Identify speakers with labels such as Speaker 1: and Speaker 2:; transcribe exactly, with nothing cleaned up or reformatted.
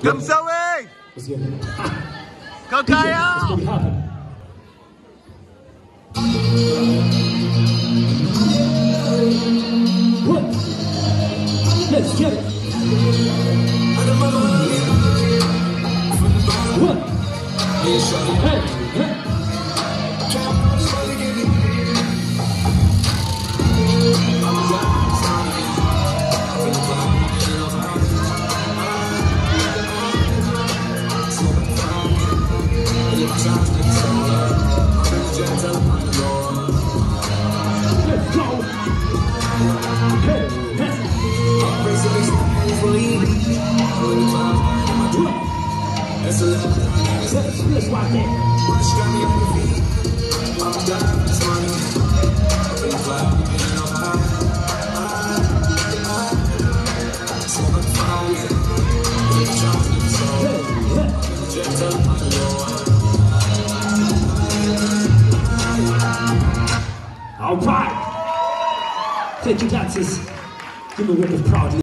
Speaker 1: Cầm sâu đi. Có cây không?
Speaker 2: Let's get it. What? Hey, hey. Let's go. Hey, hey. Let's rock that. All right. Thank you, dancers. Give me a word of proudly.